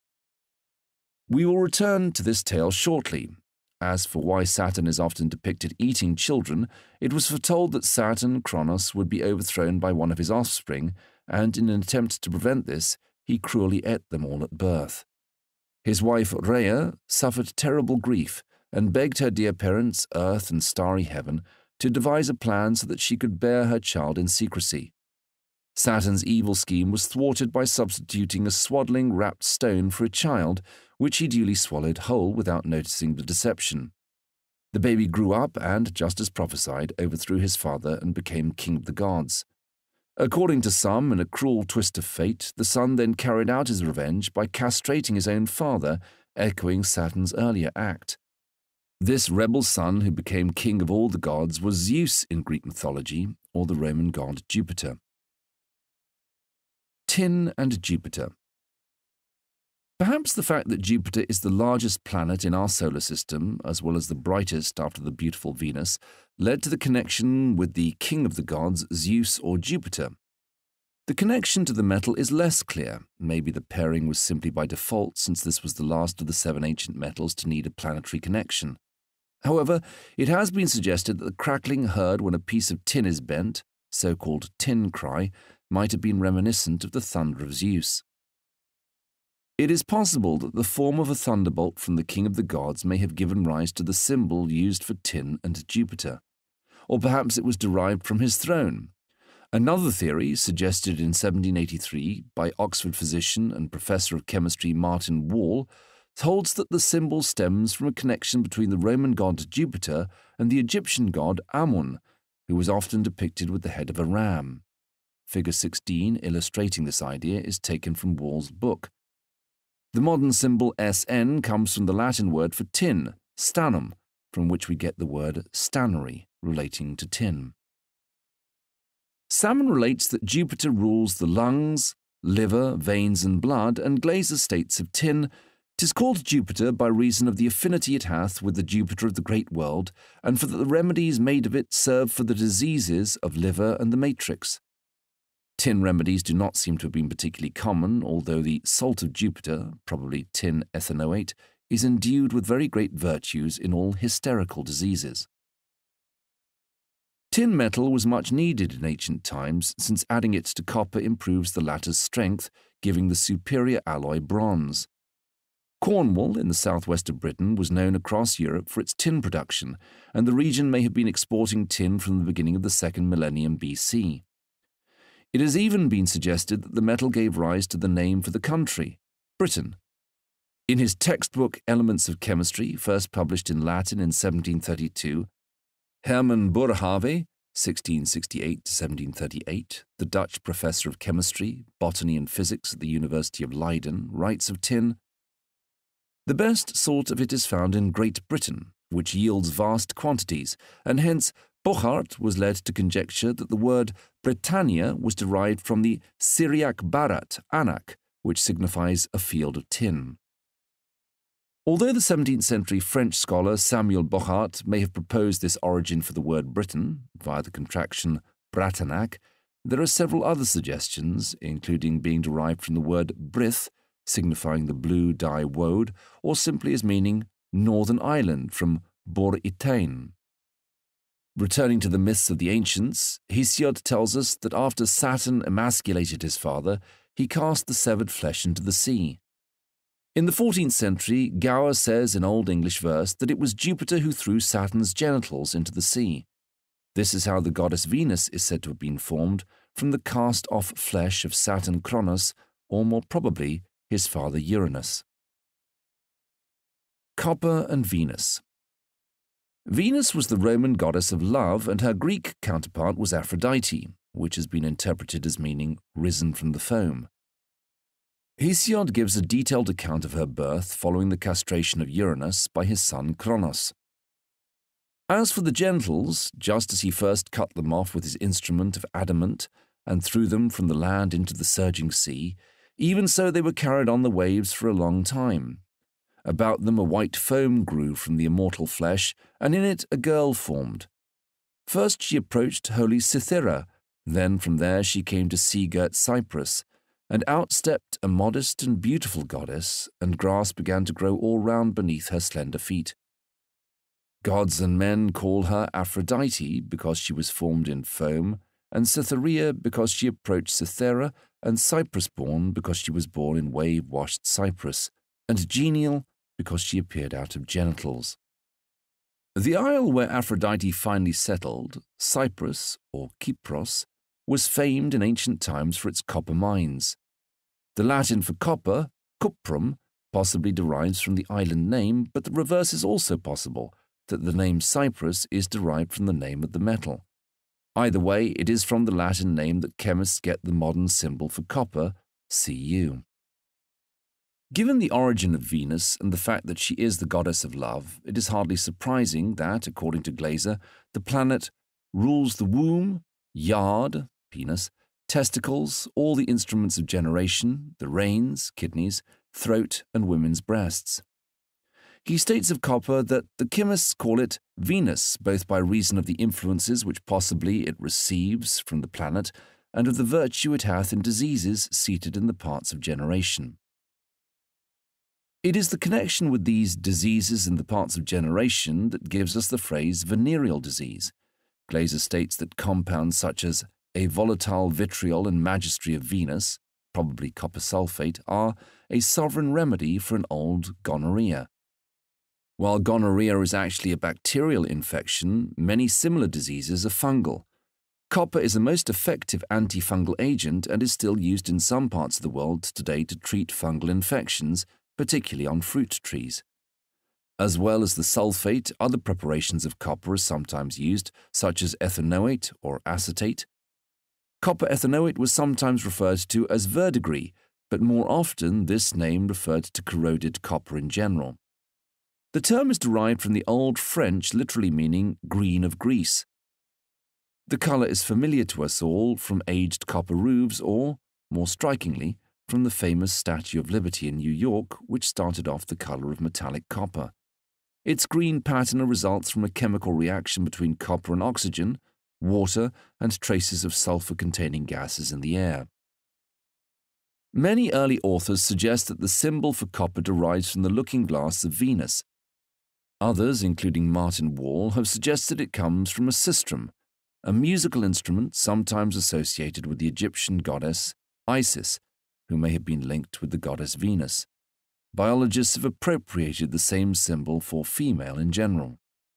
S1: We will return to this tale shortly. As for why Saturn is often depicted eating children, it was foretold that Saturn, Kronos, would be overthrown by one of his offspring, and in an attempt to prevent this, he cruelly ate them all at birth. His wife Rhea suffered terrible grief and begged her dear parents, Earth and starry heaven, to devise a plan so that she could bear her child in secrecy. Saturn's evil scheme was thwarted by substituting a swaddling wrapped stone for a child, which he duly swallowed whole without noticing the deception. The baby grew up and, just as prophesied, overthrew his father and became king of the gods. According to some, in a cruel twist of fate, the son then carried out his revenge by castrating his own father, echoing Saturn's earlier act. This rebel son who became king of all the gods was Zeus in Greek mythology, or the Roman god Jupiter. Tin and Jupiter. Perhaps the fact that Jupiter is the largest planet in our solar system, as well as the brightest after the beautiful Venus, led to the connection with the king of the gods, Zeus or Jupiter. The connection to the metal is less clear. Maybe the pairing was simply by default, since this was the last of the seven ancient metals to need a planetary connection. However, it has been suggested that the crackling heard when a piece of tin is bent, so-called tin cry, might have been reminiscent of the thunder of Zeus. It is possible that the form of a thunderbolt from the king of the gods may have given rise to the symbol used for tin and Jupiter, or perhaps it was derived from his throne. Another theory, suggested in seventeen eighty-three by Oxford physician and professor of chemistry Martin Wall, holds that the symbol stems from a connection between the Roman god Jupiter and the Egyptian god Amun, who was often depicted with the head of a ram. Figure sixteen, illustrating this idea, is taken from Wall's book. The modern symbol S N comes from the Latin word for tin, stannum, from which we get the word stannery, relating to tin. Salmon relates that Jupiter rules the lungs, liver, veins and blood, and glazes states of tin. 'Tis called Jupiter by reason of the affinity it hath with the Jupiter of the great world, and for that the remedies made of it serve for the diseases of liver and the matrix. Tin remedies do not seem to have been particularly common, although the salt of Jupiter, probably tin ethanoate, is endued with very great virtues in all hysterical diseases. Tin metal was much needed in ancient times, since adding it to copper improves the latter's strength, giving the superior alloy bronze. Cornwall, in the southwest of Britain, was known across Europe for its tin production, and the region may have been exporting tin from the beginning of the second millennium B C. It has even been suggested that the metal gave rise to the name for the country, Britain. In his textbook Elements of Chemistry, first published in Latin in seventeen thirty-two, Hermann Boerhaave, sixteen sixty-eight to seventeen thirty-eight, the Dutch professor of chemistry, botany and physics at the University of Leiden, writes of tin, "The best sort of it is found in Great Britain, which yields vast quantities, and hence Bochart was led to conjecture that the word Britannia was derived from the Syriac Barat, Anak, which signifies a field of tin. Although the seventeenth century French scholar Samuel Bochart may have proposed this origin for the word Britain via the contraction Bratanac, there are several other suggestions, including being derived from the word Brith, signifying the blue dye woad, or simply as meaning northern island from Bor Itain. Returning to the myths of the ancients, Hesiod tells us that after Saturn emasculated his father, he cast the severed flesh into the sea. In the fourteenth century, Gower says in Old English verse that it was Jupiter who threw Saturn's genitals into the sea. This is how the goddess Venus is said to have been formed, from the cast-off flesh of Saturn Kronos, or more probably his father Uranus. Copper and Venus. Venus was the Roman goddess of love, and her Greek counterpart was Aphrodite, which has been interpreted as meaning risen from the foam. Hesiod gives a detailed account of her birth following the castration of Uranus by his son Kronos. As for the genitals, just as he first cut them off with his instrument of adamant and threw them from the land into the surging sea, even so they were carried on the waves for a long time. About them a white foam grew from the immortal flesh, and in it a girl formed. First she approached holy Cythera, then from there she came to sea-girt Cyprus, and out stepped a modest and beautiful goddess, and grass began to grow all round beneath her slender feet. Gods and men call her Aphrodite because she was formed in foam, and Cytherea because she approached Cythera, and Cyprus-born because she was born in wave-washed Cyprus, and genial because she appeared out of genitals. The isle where Aphrodite finally settled, Cyprus, or Kypros, was famed in ancient times for its copper mines. The Latin for copper, cuprum, possibly derives from the island name, but the reverse is also possible, that the name Cyprus is derived from the name of the metal. Either way, it is from the Latin name that chemists get the modern symbol for copper, Cu. Given the origin of Venus and the fact that she is the goddess of love, it is hardly surprising that, according to Glaser, the planet rules the womb, yard, penis, testicles, all the instruments of generation, the reins, kidneys, throat, and women's breasts. He states of copper that the chemists call it Venus, both by reason of the influences which possibly it receives from the planet, and of the virtue it hath in diseases seated in the parts of generation. It is the connection with these diseases in the parts of generation that gives us the phrase venereal disease. Glaser states that compounds such as a volatile vitriol and magistry of Venus, probably copper sulfate, are a sovereign remedy for an old gonorrhea. While gonorrhea is actually a bacterial infection, many similar diseases are fungal. Copper is a most effective antifungal agent and is still used in some parts of the world today to treat fungal infections, particularly on fruit trees. As well as the sulfate, other preparations of copper are sometimes used, such as ethanoate or acetate. Copper ethanoate was sometimes referred to as verdigris, but more often this name referred to corroded copper in general. The term is derived from the Old French literally meaning green of grease. The colour is familiar to us all from aged copper roofs or, more strikingly, from the famous Statue of Liberty in New York, which started off the colour of metallic copper. Its green patina results from a chemical reaction between copper and oxygen, water, and traces of sulfur-containing gases in the air. Many early authors suggest that the symbol for copper derives from the looking glass of Venus. Others, including Martin Wall, have suggested it comes from a sistrum, a musical instrument sometimes associated with the Egyptian goddess Isis, who may have been linked with the goddess Venus. Biologists have appropriated the same symbol for female in general.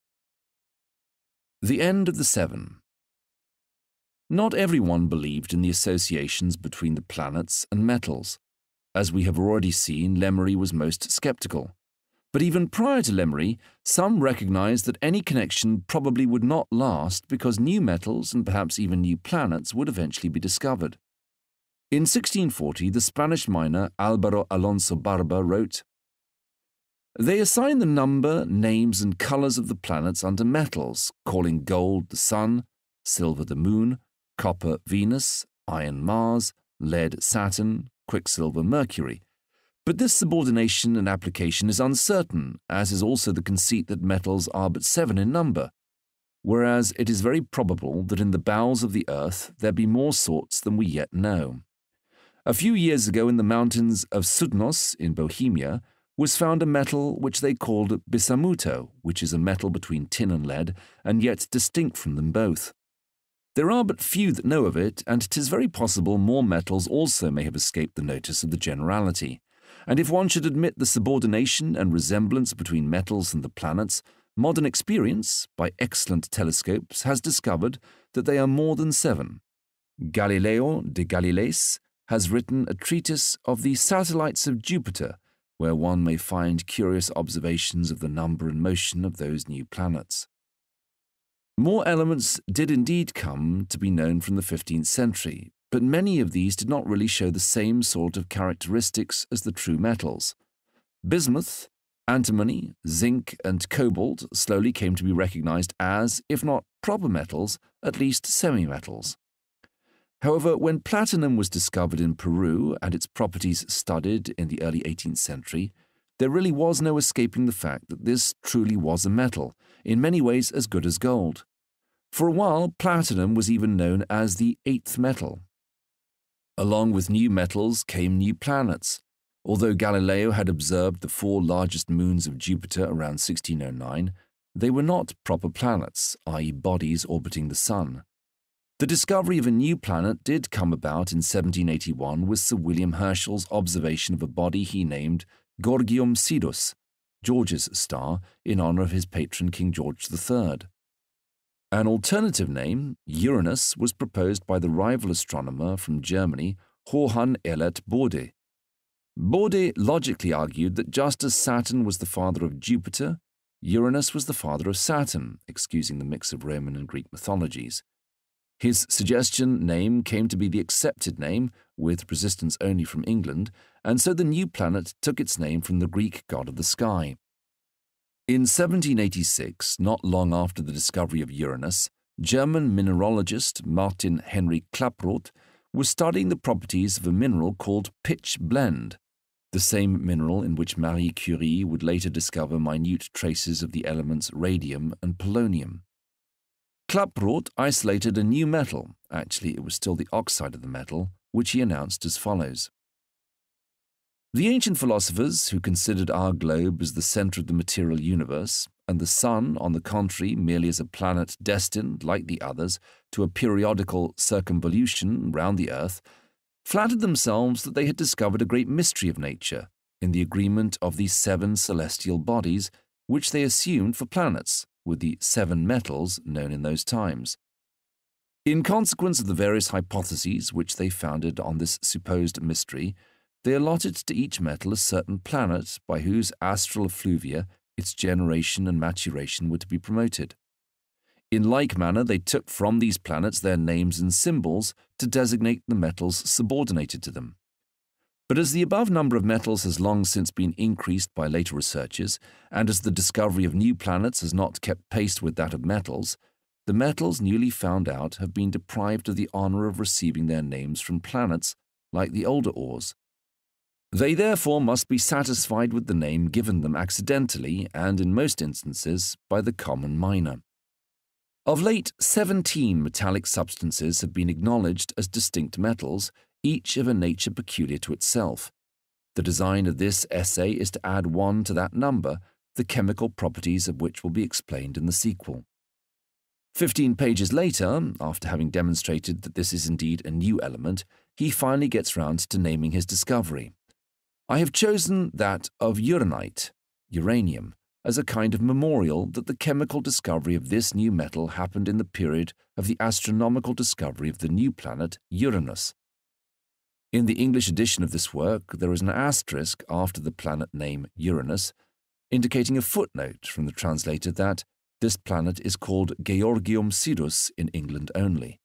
S1: The end of the seven. Not everyone believed in the associations between the planets and metals. As we have already seen, Lemery was most skeptical. But even prior to Lemery, some recognized that any connection probably would not last because new metals and perhaps even new planets would eventually be discovered. In sixteen forty, the Spanish miner Álvaro Alonso Barba wrote, They assign the number, names, and colors of the planets under metals, calling gold the Sun, silver the Moon, copper Venus, iron Mars, lead Saturn, quicksilver Mercury. But this subordination and application is uncertain, as is also the conceit that metals are but seven in number, whereas it is very probable that in the bowels of the earth there be more sorts than we yet know. A few years ago in the mountains of Sudnos in Bohemia was found a metal which they called bisamuto, which is a metal between tin and lead, and yet distinct from them both. There are but few that know of it, and 'tis very possible more metals also may have escaped the notice of the generality. And if one should admit the subordination and resemblance between metals and the planets, modern experience, by excellent telescopes, has discovered that they are more than seven. Galileo de Galileis has written a treatise of the satellites of Jupiter, where one may find curious observations of the number and motion of those new planets. More elements did indeed come to be known from the fifteenth century, but many of these did not really show the same sort of characteristics as the true metals. Bismuth, antimony, zinc, and cobalt slowly came to be recognized as, if not proper metals, at least semi-metals. However, when platinum was discovered in Peru and its properties studied in the early eighteenth century, there really was no escaping the fact that this truly was a metal, in many ways as good as gold. For a while, platinum was even known as the eighth metal. Along with new metals came new planets. Although Galileo had observed the four largest moons of Jupiter around sixteen oh nine, they were not proper planets, that is bodies orbiting the Sun. The discovery of a new planet did come about in seventeen eighty-one with Sir William Herschel's observation of a body he named Gorgium Sidus, George's star, in honor of his patron King George the Third. An alternative name, Uranus, was proposed by the rival astronomer from Germany, Johann Elert Bode. Bode logically argued that just as Saturn was the father of Jupiter, Uranus was the father of Saturn, excusing the mix of Roman and Greek mythologies. His suggestion name came to be the accepted name, with resistance only from England, and so the new planet took its name from the Greek god of the sky. In seventeen eighty-six, not long after the discovery of Uranus, German mineralogist Martin Henry Klaproth was studying the properties of a mineral called pitch blende, the same mineral in which Marie Curie would later discover minute traces of the elements radium and polonium. Klaproth isolated a new metal, actually it was still the oxide of the metal, which he announced as follows. The ancient philosophers, who considered our globe as the center of the material universe, and the Sun, on the contrary, merely as a planet destined, like the others, to a periodical circumvolution round the earth, flattered themselves that they had discovered a great mystery of nature in the agreement of these seven celestial bodies, which they assumed for planets, with the seven metals known in those times. In consequence of the various hypotheses which they founded on this supposed mystery, they allotted to each metal a certain planet by whose astral effluvia its generation and maturation were to be promoted. In like manner, they took from these planets their names and symbols to designate the metals subordinated to them. But as the above number of metals has long since been increased by later researches, and as the discovery of new planets has not kept pace with that of metals, the metals newly found out have been deprived of the honor of receiving their names from planets like the older ores. They therefore must be satisfied with the name given them accidentally and, in most instances, by the common miner. Of late, seventeen metallic substances have been acknowledged as distinct metals, each of a nature peculiar to itself. The design of this essay is to add one to that number, the chemical properties of which will be explained in the sequel. Fifteen pages later, after having demonstrated that this is indeed a new element, he finally gets round to naming his discovery. I have chosen that of uranite, uranium, as a kind of memorial that the chemical discovery of this new metal happened in the period of the astronomical discovery of the new planet Uranus. In the English edition of this work, there is an asterisk after the planet name Uranus, indicating a footnote from the translator that this planet is called Georgium Sidus in England only.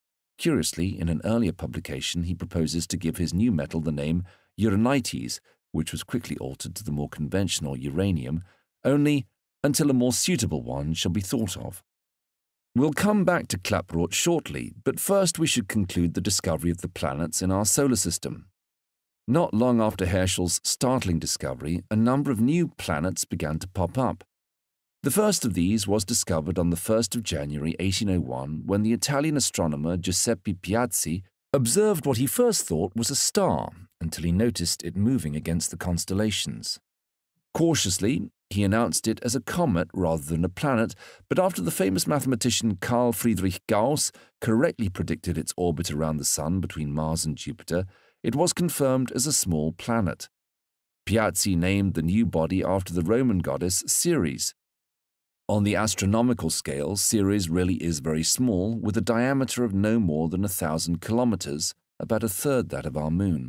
S1: Curiously, in an earlier publication, he proposes to give his new metal the name Uranites, which was quickly altered to the more conventional uranium, only until a more suitable one shall be thought of. We'll come back to Klaproth shortly, but first we should conclude the discovery of the planets in our solar system. Not long after Herschel's startling discovery, a number of new planets began to pop up. The first of these was discovered on the first of January eighteen oh one when the Italian astronomer Giuseppe Piazzi observed what he first thought was a star until he noticed it moving against the constellations. Cautiously, he announced it as a comet rather than a planet, but after the famous mathematician Carl Friedrich Gauss correctly predicted its orbit around the Sun between Mars and Jupiter, it was confirmed as a small planet. Piazzi named the new body after the Roman goddess Ceres. On the astronomical scale, Ceres really is very small, with a diameter of no more than a thousand kilometers, about a third that of our Moon.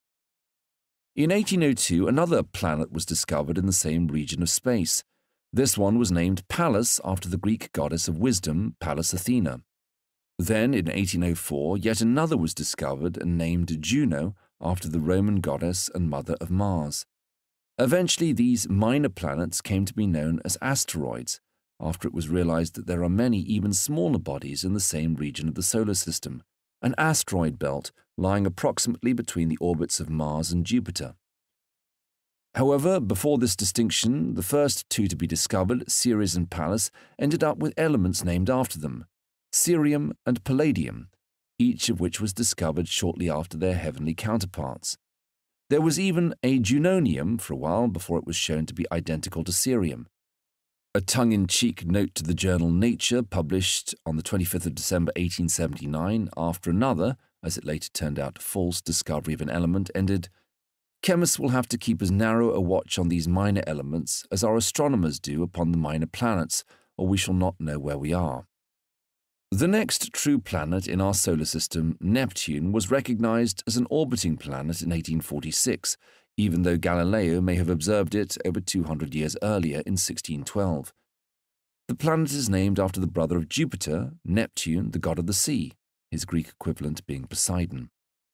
S1: In eighteen oh two, another planet was discovered in the same region of space. This one was named Pallas after the Greek goddess of wisdom, Pallas Athena. Then, in eighteen oh four, yet another was discovered and named Juno after the Roman goddess and mother of Mars. Eventually, these minor planets came to be known as asteroids, after it was realized that there are many even smaller bodies in the same region of the solar system, an asteroid belt lying approximately between the orbits of Mars and Jupiter. However, before this distinction, the first two to be discovered, Ceres and Pallas, ended up with elements named after them, cerium and palladium, each of which was discovered shortly after their heavenly counterparts. There was even a junonium for a while before it was shown to be identical to cerium. A tongue-in-cheek note to the journal Nature, published on the twenty-fifth of December eighteen seventy-nine, after another, as it later turned out, false discovery of an element, ended, "Chemists will have to keep as narrow a watch on these minor elements as our astronomers do upon the minor planets, or we shall not know where we are." The next true planet in our solar system, Neptune, was recognized as an orbiting planet in eighteen forty-six, even though Galileo may have observed it over two hundred years earlier in sixteen twelve. The planet is named after the brother of Jupiter, Neptune, the god of the sea, his Greek equivalent being Poseidon.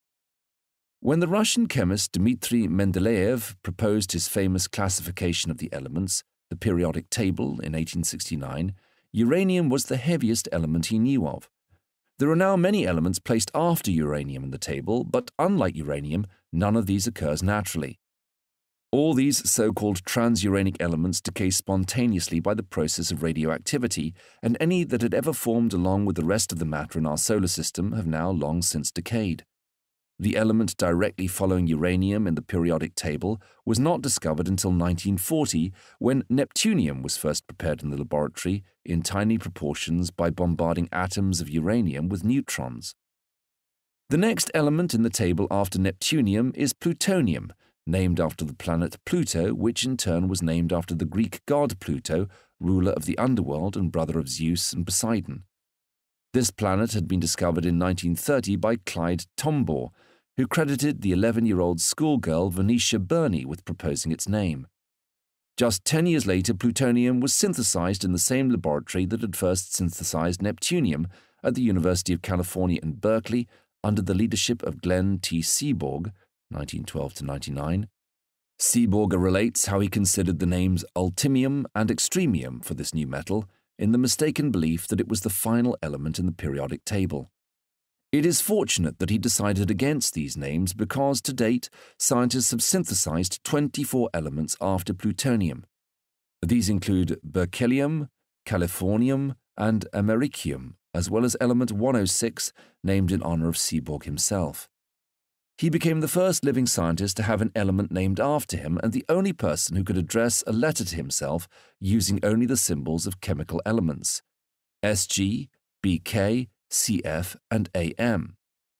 S1: When the Russian chemist Dmitry Mendeleev proposed his famous classification of the elements, the periodic table, in eighteen sixty-nine, uranium was the heaviest element he knew of. There are now many elements placed after uranium in the table, but unlike uranium, none of these occurs naturally. All these so-called transuranic elements decay spontaneously by the process of radioactivity, and any that had ever formed along with the rest of the matter in our solar system have now long since decayed. The element directly following uranium in the periodic table was not discovered until nineteen forty, when neptunium was first prepared in the laboratory in tiny proportions by bombarding atoms of uranium with neutrons. The next element in the table after neptunium is plutonium, named after the planet Pluto, which in turn was named after the Greek god Pluto, ruler of the underworld and brother of Zeus and Poseidon. This planet had been discovered in nineteen thirty by Clyde Tombaugh, who credited the eleven-year-old schoolgirl Venetia Burney with proposing its name. Just ten years later, plutonium was synthesized in the same laboratory that had first synthesized neptunium at the University of California in Berkeley under the leadership of Glenn T. Seaborg, nineteen twelve to ninety-nine. Seaborg relates how he considered the names ultimium and extremium for this new metal in the mistaken belief that it was the final element in the periodic table. It is fortunate that he decided against these names because, to date, scientists have synthesized twenty-four elements after plutonium. These include berkelium, californium, and americium, as well as element one oh six, named in honor of Seaborg himself. He became the first living scientist to have an element named after him and the only person who could address a letter to himself using only the symbols of chemical elements: S G, B K, C F, and A M.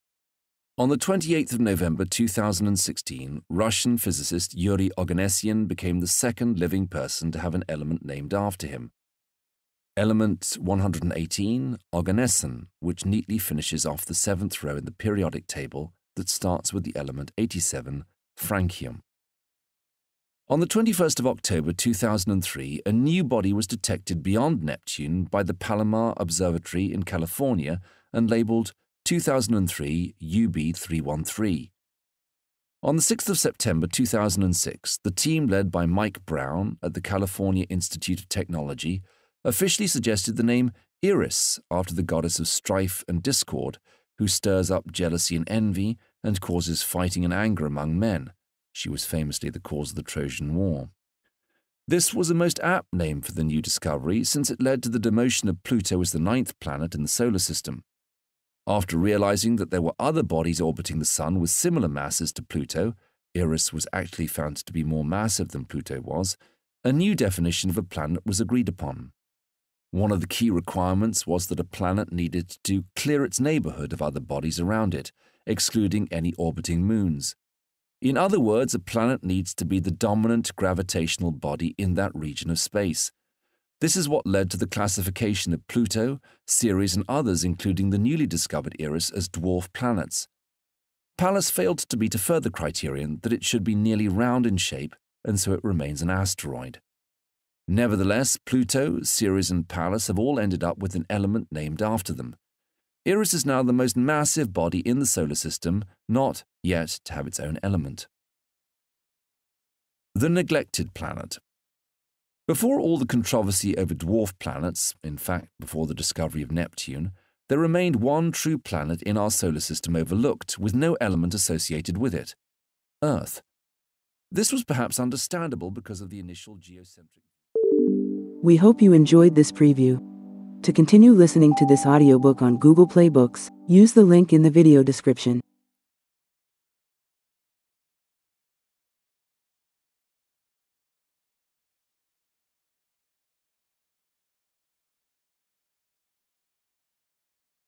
S1: On the twenty-eighth of November two thousand sixteen, Russian physicist Yuri Oganessian became the second living person to have an element named after him. Element one hundred eighteen, Oganesson, which neatly finishes off the seventh row in the periodic table that starts with the element eighty-seven, francium. On the twenty-first of October two thousand three, a new body was detected beyond Neptune by the Palomar Observatory in California and labeled two thousand three U B three one three. On the sixth of September two thousand six, the team led by Mike Brown at the California Institute of Technology officially suggested the name Eris after the goddess of strife and discord, who stirs up jealousy and envy and causes fighting and anger among men. She was famously the cause of the Trojan War. This was a most apt name for the new discovery, since it led to the demotion of Pluto as the ninth planet in the solar system. After realizing that there were other bodies orbiting the Sun with similar masses to Pluto, Eris was actually found to be more massive than Pluto was, a new definition of a planet was agreed upon. One of the key requirements was that a planet needed to clear its neighborhood of other bodies around it, excluding any orbiting moons. In other words, a planet needs to be the dominant gravitational body in that region of space. This is what led to the classification of Pluto, Ceres, and others, including the newly discovered Eris, as dwarf planets. Pallas failed to meet a further criterion that it should be nearly round in shape, and so it remains an asteroid. Nevertheless, Pluto, Ceres, and Pallas have all ended up with an element named after them. Eris is now the most massive body in the solar system, not yet to have its own element. The neglected planet. Before all the controversy over dwarf planets, in fact, before the discovery of Neptune, there remained one true planet in our solar system overlooked, with no element associated with it: Earth. This was perhaps understandable because of the initial geocentric.
S2: We hope you enjoyed this preview. To continue listening to this audiobook on Google Play Books, use the link in the video description.